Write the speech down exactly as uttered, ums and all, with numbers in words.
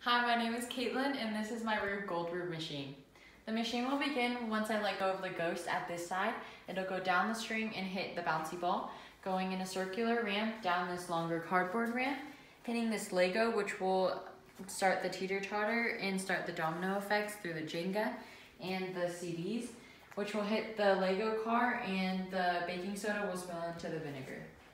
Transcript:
Hi, my name is Caitlin and this is my Rube Goldberg machine. The machine will begin once I let go of the ghost at this side. It'll go down the string and hit the bouncy ball, going in a circular ramp down this longer cardboard ramp, hitting this Lego, which will start the teeter-totter and start the domino effects through the Jenga and the C Ds, which will hit the Lego car, and the baking soda will spill into the vinegar.